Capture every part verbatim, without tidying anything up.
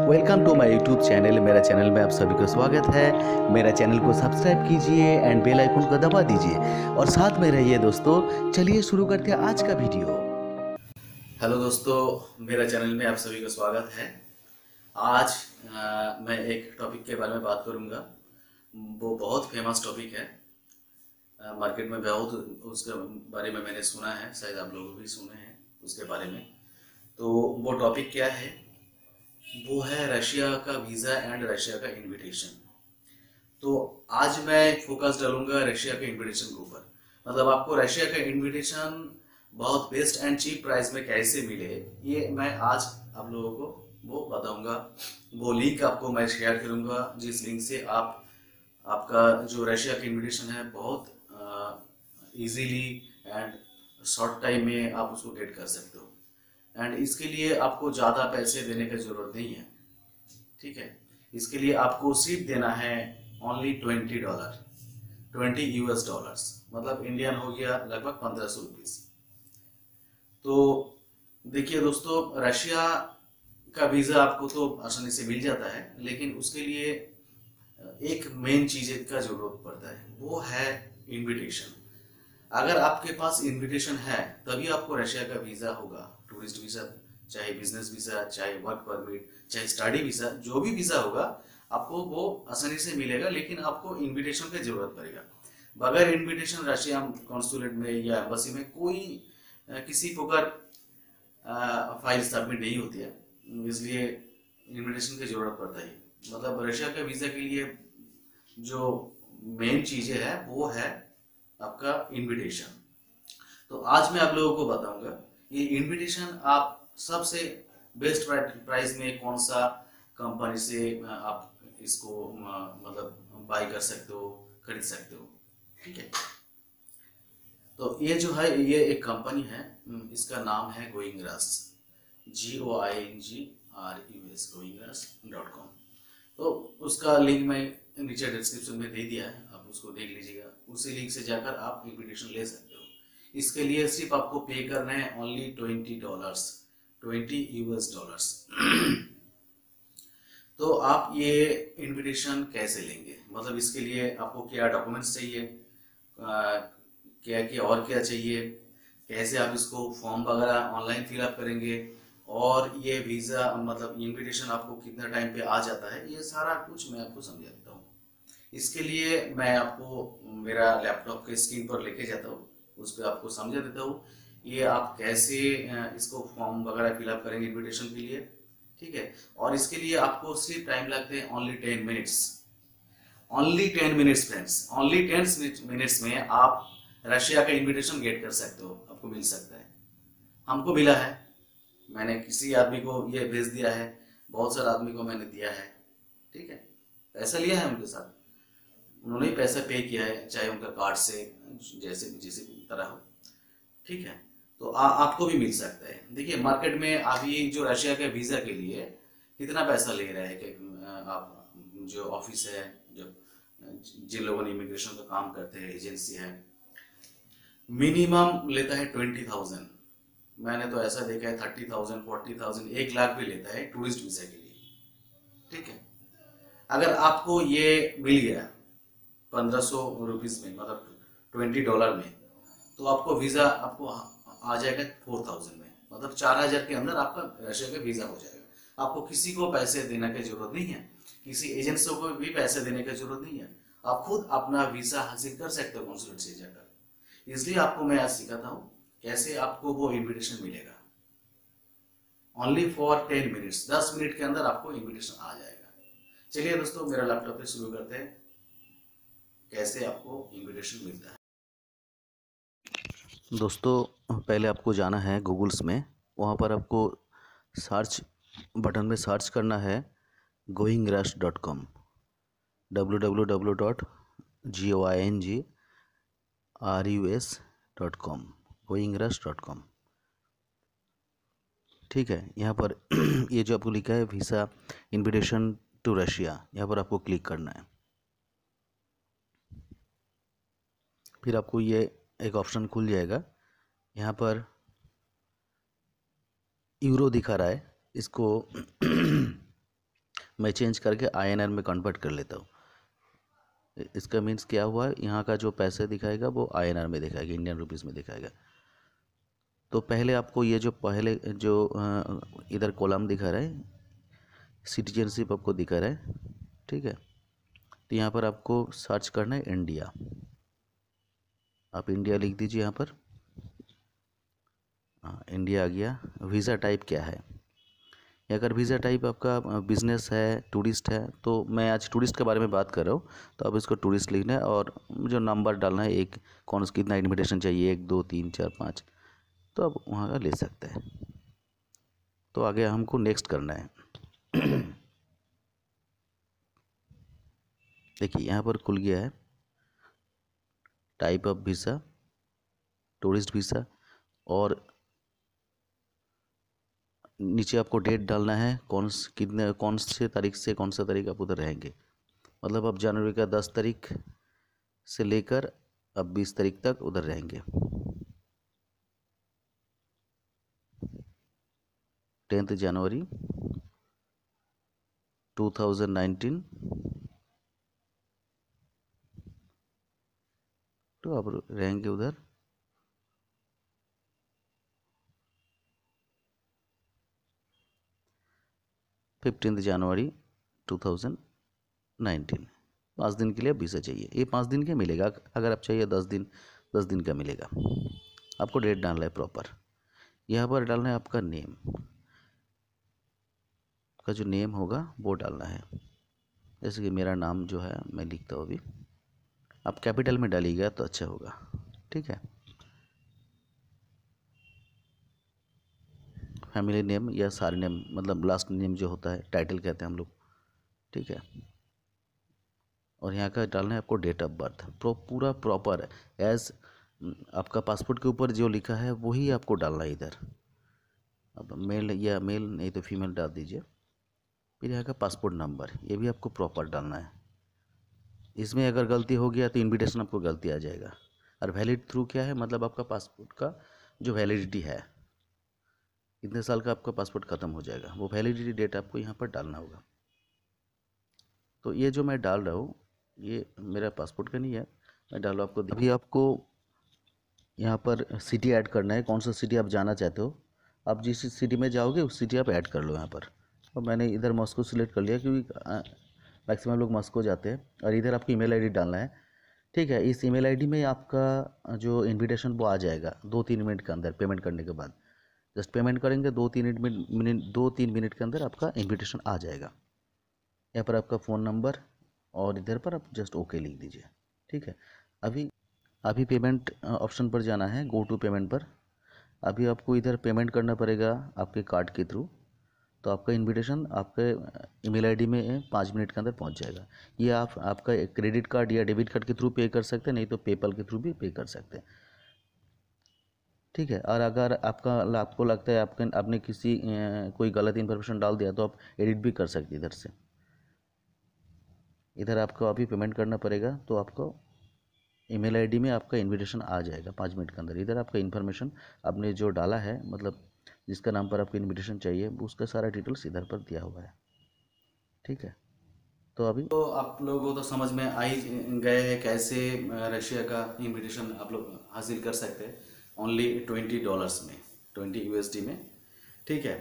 Welcome to my YouTube channel. मेरा channel में आप सभी को स्वागत है। मेरा चैनल को सब्सक्राइब कीजिए एंड बेल आइकन को दबा दीजिए और साथ में रहिए दोस्तों। चलिए शुरू करते हैं आज का वीडियो। हेलो दोस्तों, मेरा चैनल में आप सभी का स्वागत है। आज आ, मैं एक टॉपिक के बारे में बात करूंगा। वो बहुत फेमस टॉपिक है, आ, मार्केट में बहुत उसके बारे में मैंने सुना है, शायद आप लोग भी सुने हैं उसके बारे में। तो वो टॉपिक क्या है? वो है रशिया का वीज़ा एंड रशिया का इनविटेशन। तो आज मैं फोकस डालूंगा रशिया के इनविटेशन के ऊपर। मतलब आपको रशिया का इनविटेशन बहुत बेस्ट एंड चीप प्राइस में कैसे मिले, ये मैं आज आप लोगों को वो बताऊंगा। वो लिंक आपको मैं शेयर करूंगा, जिस लिंक से आप आपका जो रशिया का इनविटेशन है बहुत इजीली एंड शॉर्ट टाइम में आप उसको गेट कर सकते हो। एंड इसके लिए आपको ज़्यादा पैसे देने की ज़रूरत नहीं है, ठीक है। इसके लिए आपको सिर्फ देना है only twenty dollar twenty US dollars, मतलब इंडियन हो गया लगभग पंद्रह सौ रुपीज़। तो देखिए दोस्तों, रशिया का वीज़ा आपको तो आसानी से मिल जाता है, लेकिन उसके लिए एक मेन चीज़ का जरूरत पड़ता है, वो है इनविटेशन। अगर आपके पास इनविटेशन है तभी आपको रशिया का वीज़ा होगा। टूरिस्ट वीज़ा, चाहे बिजनेस वीज़ा, चाहे वर्क परमिट, चाहे स्टडी वीज़ा, जो भी वीज़ा होगा आपको वो आसानी से मिलेगा, लेकिन आपको इनविटेशन की जरूरत पड़ेगा। बगैर इनविटेशन रशिया कॉन्सुलेट में या एम्बेसी में कोई किसी प्रकार फाइल सबमिट नहीं होती है, इसलिए इनविटेशन की जरूरत पड़ता है। मतलब रशिया के वीज़ा के लिए जो मेन चीज़ें है वो है आपका इनविटेशन। तो आज मैं आप लोगों को बताऊंगा ये इनविटेशन आप सबसे बेस्ट प्राइस में कौन सा कंपनी से आप इसको मतलब बाय कर सकते हो, खरीद सकते हो, ठीक है। तो ये जो है, ये एक कंपनी है, इसका नाम है going rush, G O I N G R U S, going rush dot com. तो उसका लिंक मैं नीचे डिस्क्रिप्शन में दे दिया है, आप उसको देख लीजिएगा। उसी लिंक से जाकर आप इनविटेशन ले सकते हो। इसके लिए सिर्फ आपको पे करना है only twenty dollars twenty US dollars. तो आप ये इनविटेशन कैसे लेंगे, मतलब इसके लिए आपको क्या डॉक्यूमेंट्स चाहिए, आ, क्या क्या और क्या चाहिए, कैसे आप इसको फॉर्म वगैरह ऑनलाइन फिलअप करेंगे, और ये वीज़ा मतलब इनविटेशन आपको कितना टाइम पे आ जाता है, ये सारा कुछ मैं आपको समझा देता हूँ। इसके लिए मैं आपको मेरा लैपटॉप के स्क्रीन पर लेके जाता हूँ, उस पर आपको समझा देता हूँ ये आप कैसे इसको फॉर्म वगैरह फिलअप करेंगे इनविटेशन के लिए, ठीक है। और इसके लिए आपको सिर्फ टाइम लगते हैं only ten minutes only ten minutes friends. Only ten minutes में आप रशिया का इनविटेशन गेट कर सकते हो, आपको मिल सकता है। हमको मिला है, मैंने किसी आदमी को ये भेज दिया है, बहुत सारे आदमी को मैंने दिया है, ठीक है। पैसा लिया है उनके साथ, उन्होंने ही पैसा पे किया है, चाहे उनका कार्ड से, जैसे जैसे तरह हो, ठीक है। तो आ, आपको भी मिल सकता है। देखिए मार्केट में अभी जो रशिया के वीज़ा के लिए कितना पैसा ले रहा है कि आप जो ऑफिस है, जो जिन लोगों ने इमिग्रेशन का काम करते हैं, एजेंसी है, मिनिमम लेता है ट्वेंटी थाउजेंड। मैंने तो ऐसा देखा है थर्टी थाउजेंड फोर्टी थाउजेंड एक लाख भी लेता है टूरिस्ट वीज़ा के लिए, ठीक है। अगर आपको ये मिल गया पंद्रह सौ रुपीज़ में, मतलब ट्वेंटी डॉलर में, तो आपको वीज़ा आपको आ जाएगा फोर थाउजेंड में, मतलब चार हज़ार के अंदर आपका रशिया का वीज़ा हो जाएगा। आपको किसी को पैसे देने की जरूरत नहीं है, किसी एजेंसी को भी पैसे देने की जरूरत नहीं है, आप खुद अपना वीज़ा हासिल कर सकते हो कॉन्सुलेट से जाकर। इसलिए आपको मैं आज सिखाता हूँ कैसे आपको वो इनविटेशन मिलेगा। ओनली फॉर टेन मिनट्स, दस मिनट के अंदर आपको इनविटेशन आ जाएगा। चलिए दोस्तों, मेरा लैपटॉप पे शुरू करते हैं कैसे आपको इनविटेशन मिलता है। दोस्तों पहले आपको जाना है गूगल्स में, वहाँ पर आपको सर्च बटन में सर्च करना है going rush dot com, W W W dot G O I N G R U S dot com, going rush dot com, ठीक है। यहाँ पर ये जो आपको लिखा है वीज़ा इनविटेशन टू रशिया, यहाँ पर आपको क्लिक करना है। फिर आपको ये एक ऑप्शन खुल जाएगा, यहाँ पर यूरो दिखा रहा है, इसको मैं चेंज करके आई एन आर में कन्वर्ट कर लेता हूँ। इसका मीन्स क्या हुआ, यहाँ का जो पैसे दिखाएगा वो आई एन आर में दिखाएगा, इंडियन रुपीज़ में दिखाएगा। तो पहले आपको ये जो पहले जो इधर कॉलम दिखा रहा है, सिटीजनशिप आपको दिखा रहा है, ठीक है। तो यहाँ पर आपको सर्च करना है इंडिया, आप इंडिया लिख दीजिए यहाँ पर। हाँ, इंडिया आ गया। वीज़ा टाइप क्या है, अगर वीज़ा टाइप आपका बिजनेस है, टूरिस्ट है, तो मैं आज टूरिस्ट के बारे में बात कर रहा हूँ, तो अब इसको टूरिस्ट लिखना है और जो नंबर डालना है, एक कौन सा कितना इन्विटेशन चाहिए, एक दो तीन चार पाँच, तो अब वहाँ का ले सकते हैं। तो आगे हमको नेक्स्ट करना है। देखिए यहाँ पर खुल गया है type of visa, tourist visa, और नीचे आपको डेट डालना है, कौन कितने कौन से तारीख से कौन सा तारीख आप उधर रहेंगे। मतलब आप जनवरी का दस तारीख से लेकर अब बीस तारीख तक उधर रहेंगे। Tenth January two thousand nineteen तो आप रहेंगे उधर। Fifteen January two thousand nineteen, पाँच दिन के लिए वीज़ा चाहिए। ये पाँच दिन का मिलेगा, अगर आप चाहिए दस दिन दस दिन का मिलेगा। आपको डेट डालना है प्रॉपर, यहाँ पर डालना है आपका नेम, का जो नेम होगा वो डालना है। जैसे कि मेरा नाम जो है मैं लिखता हूँ अभी, आप कैपिटल में डालिएगा तो अच्छा होगा, ठीक है। फैमिली नेम या सारे नेम, मतलब लास्ट नेम जो होता है, टाइटल कहते हैं हम लोग, ठीक है। और यहाँ का डालना है आपको डेट ऑफ बर्थ, प्रो पूरा प्रॉपर एज आपका पासपोर्ट के ऊपर जो लिखा है वही आपको डालना है इधर। अब मेल या मेल नहीं तो फीमेल डाल दीजिए। फिर यहाँ का पासपोर्ट नंबर, ये भी आपको प्रॉपर डालना है। इसमें अगर गलती हो गया तो इनविटेशन आपको गलती आ जाएगा। और वैलिड थ्रू क्या है, मतलब आपका पासपोर्ट का जो वैलिडिटी है, इतने साल का आपका पासपोर्ट ख़त्म हो जाएगा, वो वैलिडिटी डेट आपको यहाँ पर डालना होगा। तो ये जो मैं डाल रहा हूँ ये मेरा पासपोर्ट का नहीं है, मैं डाल रहा हूँ आपको। अभी आपको यहाँ पर सिटी ऐड करना है, कौन सा सिटी आप जाना चाहते हो। आप जिस सिटी में जाओगे उस सिटी आप ऐड कर लो यहाँ पर। और मैंने इधर मॉस्को सिलेक्ट कर लिया क्योंकि मैक्सिमम लोग मॉस्को जाते हैं। और इधर आपकी ईमेल आईडी डालना है, ठीक है। इस ईमेल आईडी में आपका जो इनविटेशन वो आ जाएगा दो तीन मिनट के अंदर, पेमेंट करने के बाद। जस्ट पेमेंट करेंगे, दो तीन मिनट मिनट दो तीन मिनट के अंदर आपका इनविटेशन आ जाएगा। यहाँ पर आपका फ़ोन नंबर और इधर पर आप जस्ट ओके लिख दीजिए, ठीक है। अभी अभी पेमेंट ऑप्शन पर जाना है, गो टू पेमेंट पर। अभी आपको इधर पेमेंट करना पड़ेगा आपके कार्ड के थ्रू, तो आपका इनविटेशन आपके ईमेल आईडी में पाँच मिनट के अंदर पहुंच जाएगा। ये आप आपका क्रेडिट कार्ड या डेबिट कार्ड के थ्रू पे कर सकते हैं, नहीं तो पेपल के थ्रू भी पे कर सकते हैं, ठीक है। और अगर आपका आपको लगता है आपके आपने किसी कोई गलत इन्फॉर्मेशन डाल दिया तो आप एडिट भी कर सकते हैं इधर से। इधर आपको अभी पेमेंट करना पड़ेगा, तो आपको ईमेल आईडी में आपका इनविटेशन आ जाएगा पाँच मिनट के अंदर। इधर आपका इन्फॉर्मेशन आपने जो डाला है, मतलब जिसका नाम पर आपको इनविटेशन चाहिए, उसका सारा डिटेल्स इधर पर दिया हुआ है, ठीक है। तो अभी तो आप लोगों को तो समझ में आ ही गए हैं कैसे रशिया का इनविटेशन आप लोग हासिल कर सकते हैं ओनली ट्वेंटी डॉलर्स में, ट्वेंटी यूएसडी में, ठीक है।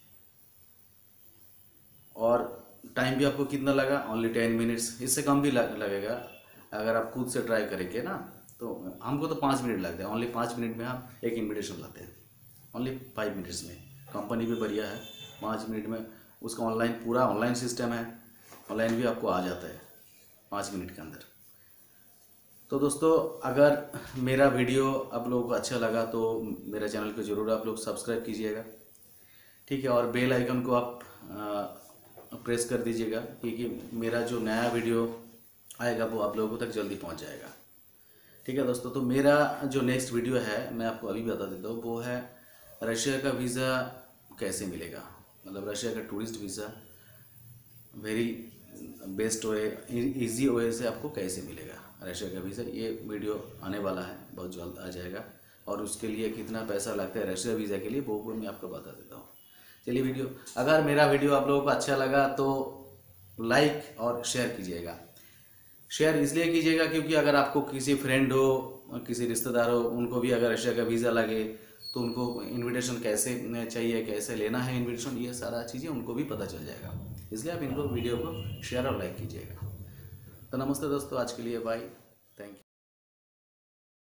और टाइम भी आपको कितना लगा, ओनली टेन मिनट्स, इससे कम भी लग, लगेगा अगर आप खुद से ट्राई करेंगे ना। तो हमको तो पाँच मिनट लगते हैं, ओनली पाँच मिनट में हम एक इनविटेशन लाते हैं, ओनली फाइव मिनट्स में। कंपनी भी बढ़िया है, पाँच मिनट में उसका ऑनलाइन पूरा ऑनलाइन सिस्टम है, ऑनलाइन भी आपको आ जाता है पाँच मिनट के अंदर। तो दोस्तों अगर मेरा वीडियो आप लोगों को अच्छा लगा तो मेरा चैनल को ज़रूर आप लोग सब्सक्राइब कीजिएगा, ठीक है। और बेल आइकन को आप आ, प्रेस कर दीजिएगा, क्योंकि मेरा जो नया वीडियो आएगा वो आप लोगों तक जल्दी पहुंच जाएगा, ठीक है दोस्तों। तो मेरा जो नेक्स्ट वीडियो है मैं आपको अभी बता देता हूँ, वो है रशिया का वीज़ा कैसे मिलेगा, मतलब रशिया का tourist visa very best way, easy way से आपको कैसे मिलेगा रशिया का वीज़ा। ये वीडियो आने वाला है, बहुत जल्द आ जाएगा। और उसके लिए कितना पैसा लगता है रशिया वीज़ा के लिए वो मैं आपको बता देता हूँ। चलिए वीडियो, अगर मेरा वीडियो आप लोगों को अच्छा लगा तो लाइक और शेयर कीजिएगा। शेयर इसलिए कीजिएगा क्योंकि अगर आपको किसी फ्रेंड हो, किसी रिश्तेदार हो, उनको भी अगर रशिया का वीज़ा लगे तो उनको इनविटेशन कैसे चाहिए, कैसे लेना है इनविटेशन, ये सारा चीज़ें उनको भी पता चल जाएगा। इसलिए आप इनको वीडियो को शेयर और लाइक कीजिएगा। तो नमस्ते दोस्तों, आज के लिए बाय।